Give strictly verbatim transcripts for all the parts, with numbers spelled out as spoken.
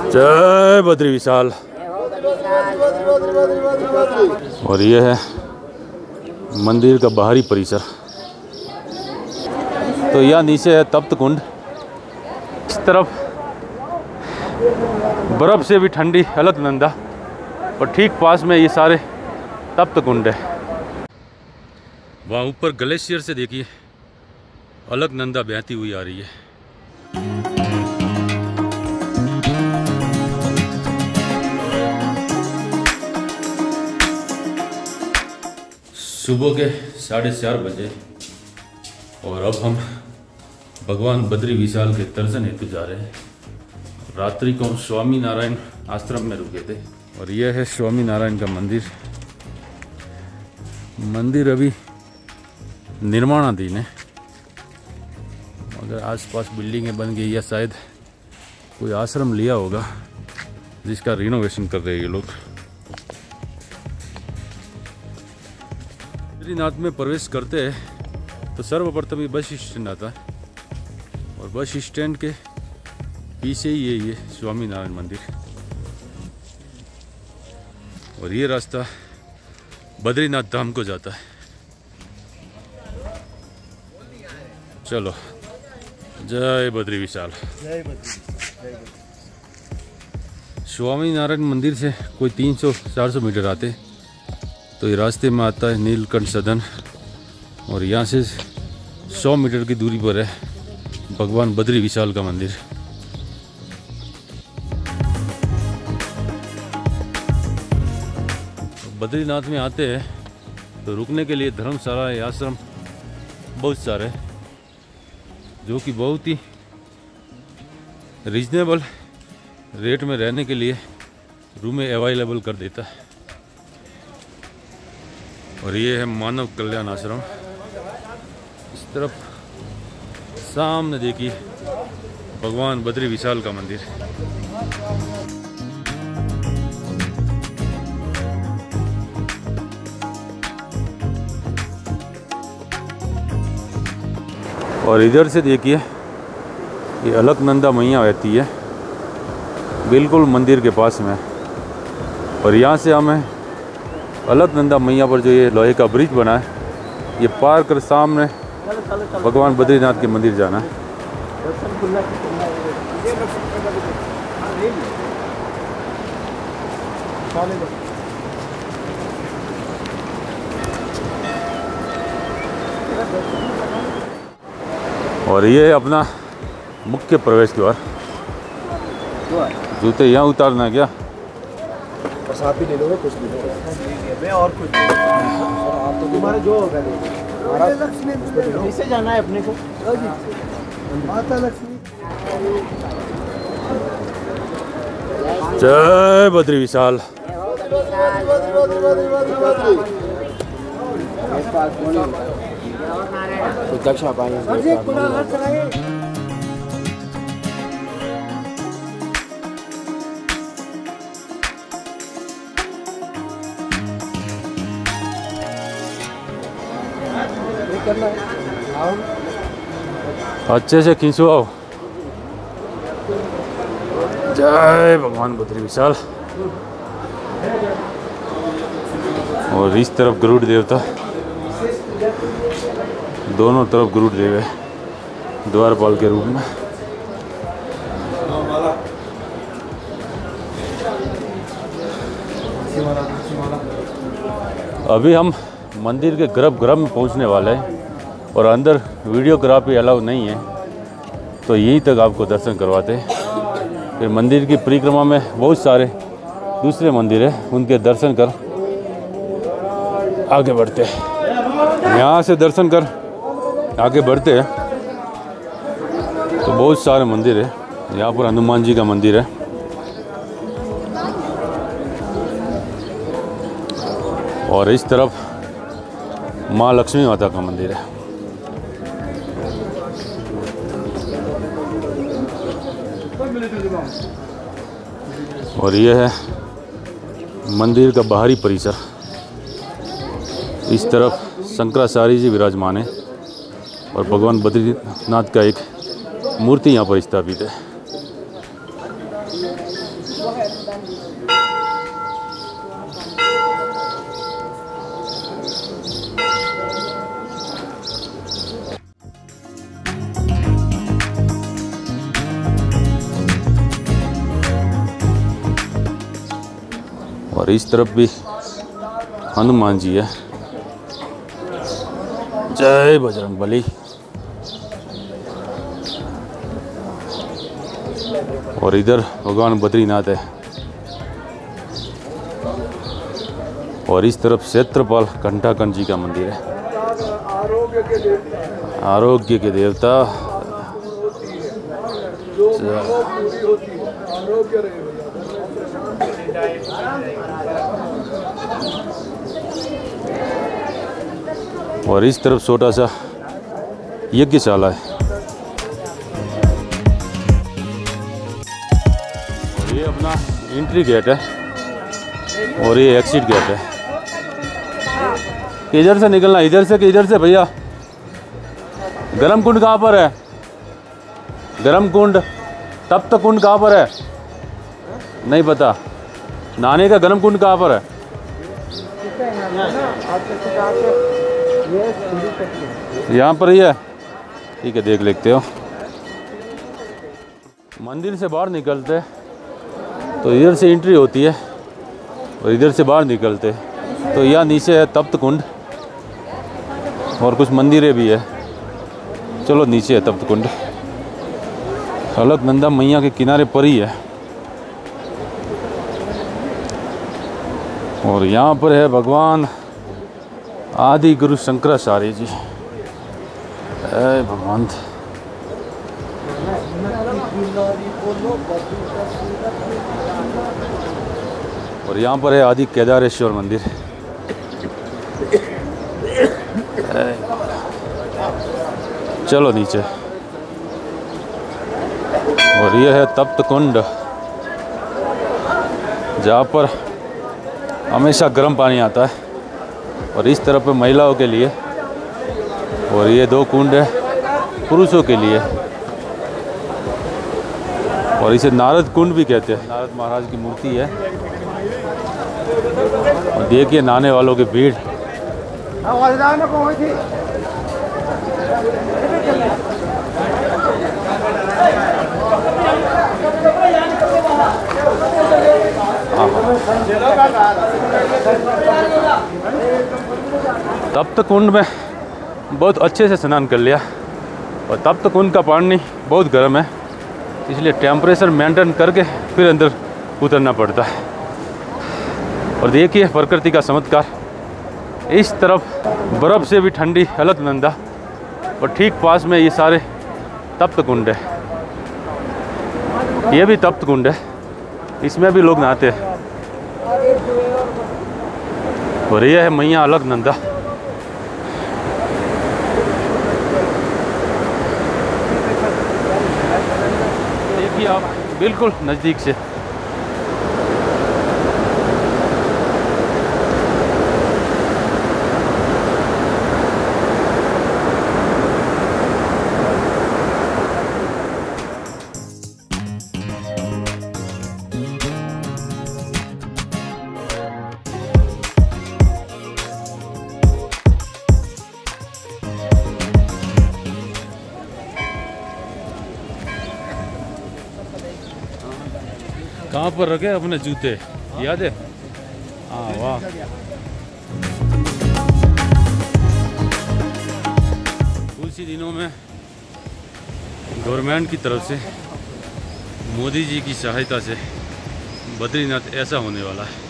जय बद्री विशाल। और ये है मंदिर का बाहरी परिसर। तो यहाँ नीचे है तप्त कुंड, इस तरफ बर्फ से भी ठंडी अलकनंदा, और ठीक पास में ये सारे तप्त कुंड है। वहाँ ऊपर ग्लेशियर से देखिए अलकनंदा बहती हुई आ रही है। सुबह के साढ़े चार बजे और अब हम भगवान बद्री विशाल के दर्शन हेतु जा रहे हैं। रात्रि को स्वामी नारायण आश्रम में रुके थे और यह है स्वामी नारायण का मंदिर। मंदिर अभी निर्माणाधीन है, अगर आसपास बिल्डिंगें बन गई या शायद कोई आश्रम लिया होगा जिसका रिनोवेशन कर रहे हैं ये लोग। बद्रीनाथ में प्रवेश करते हैं तो सर्वप्रथम ये बस स्टैंड आता है और बस स्टैंड के पीछे ही है ये स्वामी नारायण मंदिर। और ये रास्ता बद्रीनाथ धाम को जाता है। चलो, जय बद्री विशाल। जय बद्री। स्वामी नारायण मंदिर से कोई तीन सौ चार सौ मीटर आते तो ये रास्ते में आता है नीलकंठ सदन, और यहाँ से सौ मीटर की दूरी पर है भगवान बद्री विशाल का मंदिर। बद्रीनाथ में आते हैं तो रुकने के लिए धर्मशाला या आश्रम बहुत सारे, जो कि बहुत ही रीजनेबल रेट में रहने के लिए रूमें अवेलेबल कर देता है। और ये है मानव कल्याण आश्रम। इस तरफ सामने देखिए भगवान बद्री विशाल का मंदिर। और इधर से देखिए ये अलकनंदा मैया रहती है बिल्कुल मंदिर के पास में। और यहाँ से हमें अलकनंदा मैया पर जो ये लोहे का ब्रिज बना है ये पार कर सामने भगवान बद्रीनाथ के मंदिर जाना है। और ये है अपना मुख्य प्रवेश द्वार। जूते यहाँ उतारना है क्या? प्रसाद भी ले लो, कुछ भी मैं और कुछ आप तो तुम्हारे जो होगा लक्ष्मी से जाना है अपने को। माता लक्ष्मी। जय बद्री विशाल। दक्षा पाएंगे। अच्छे से खींचवाओ। जय भगवान बद्री विशाल। और इस तरफ गरुड़ देवता, दोनों तरफ गरुड़ देव है द्वारपाल के रूप में। अभी हम मंदिर के गर्भगृह में पहुंचने वाले हैं और अंदर वीडियोग्राफी अलाउ नहीं है, तो यहीं तक आपको दर्शन करवाते हैं। फिर मंदिर की परिक्रमा में बहुत सारे दूसरे मंदिर हैं, उनके दर्शन कर आगे बढ़ते हैं। यहाँ से दर्शन कर आगे बढ़ते हैं तो बहुत सारे मंदिर है। यहाँ पर हनुमान जी का मंदिर है, और इस तरफ माँ लक्ष्मी माता का मंदिर है। और यह है मंदिर का बाहरी परिसर। इस तरफ शंकराचार्य जी विराजमान है और भगवान बद्रीनाथ का एक मूर्ति यहाँ पर स्थापित है। और इस तरफ भी हनुमान जी है। जय बजरंगबली। और इधर भगवान बद्रीनाथ है। और इस तरफ क्षेत्रपाल घंटाकंठ जी का मंदिर है। आरोग्य के देवता, आरोग्य के देवता। जो पूरी होती है, आरोग्य रहे। और इस तरफ छोटा सा यज्ञशाला है। और ये अपना एंट्री गेट है और ये एग्जिट गेट है। इधर से निकलना, इधर से कि इधर से भैया? गरम कुंड कहाँ पर है? गरम कुंड, तप्त कुंड कहाँ पर है? नहीं पता। नहाने का गरम कुंड कहाँ पर है? यहाँ पर ही है। ठीक है, देख लेते हो। मंदिर से बाहर निकलते तो इधर से एंट्री होती है और इधर से बाहर निकलते तो यहाँ नीचे है तप्त कुंड और कुछ मंदिरें भी है। चलो नीचे है तप्त कुंड। अलकनंदा मैया के किनारे पर ही है। और यहाँ पर है भगवान आदि गुरु शंकराचार्य जी। ऐ भगवान। और यहाँ पर है आदि केदारेश्वर मंदिर। चलो नीचे। और यह है तप्त कुंड जहाँ पर हमेशा गर्म पानी आता है। और इस तरफ पे महिलाओं के लिए और ये दो कुंड है पुरुषों के लिए। और इसे नारद कुंड भी कहते हैं। नारद महाराज की मूर्ति है। और देखिए नहाने वालों की भीड़। तप्त कुंड में बहुत अच्छे से स्नान कर लिया। और तप्त कुंड का पानी बहुत गर्म है, इसलिए टेम्परेचर मेंटेन करके फिर अंदर उतरना पड़ता है। और देखिए प्रकृति का चमत्कार। इस तरफ बर्फ़ से भी ठंडी अलकनंदा और ठीक पास में ये सारे तप्त कुंड है। ये भी तप्त कुंड है, इसमें भी लोग नहाते हैं। और ये है मैया अलकनंदा। देखिए आप बिल्कुल नज़दीक से। कहाँ पर रखे अपने जूते, याद है? हाँ, वाह। कुछ ही दिनों में गवर्नमेंट की तरफ से मोदी जी की सहायता से बद्रीनाथ ऐसा होने वाला है।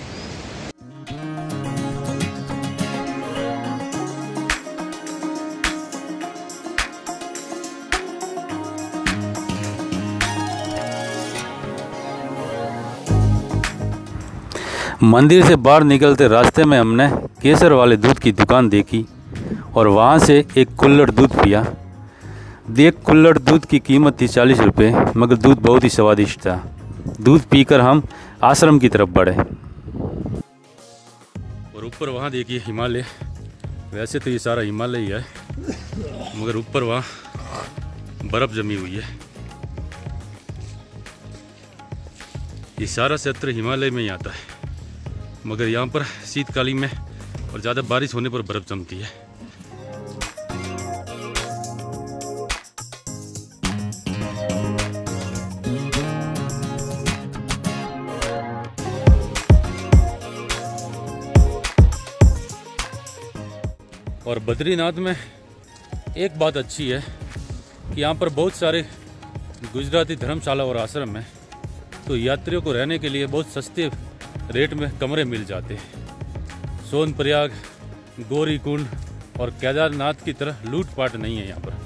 मंदिर से बाहर निकलते रास्ते में हमने केसर वाले दूध की दुकान देखी और वहाँ से एक कुल्हड़ दूध पिया। एक कुल्हड़ दूध की कीमत थी चालीस रुपये, मगर दूध बहुत ही स्वादिष्ट था। दूध पीकर हम आश्रम की तरफ बढ़े। और ऊपर वहाँ देखिए हिमालय। वैसे तो ये सारा हिमालय ही है, मगर ऊपर वहाँ बर्फ़ जमी हुई है। ये सारा क्षेत्र हिमालय में ही आता है, मगर यहाँ पर शीतकालीन में और ज़्यादा बारिश होने पर बर्फ़ जमती है। और बद्रीनाथ में एक बात अच्छी है कि यहाँ पर बहुत सारे गुजराती धर्मशाला और आश्रम हैं, तो यात्रियों को रहने के लिए बहुत सस्ते रेट में कमरे मिल जाते हैं। सोनप्रयाग, गौरीकुंड और केदारनाथ की तरह लूटपाट नहीं है यहाँ पर।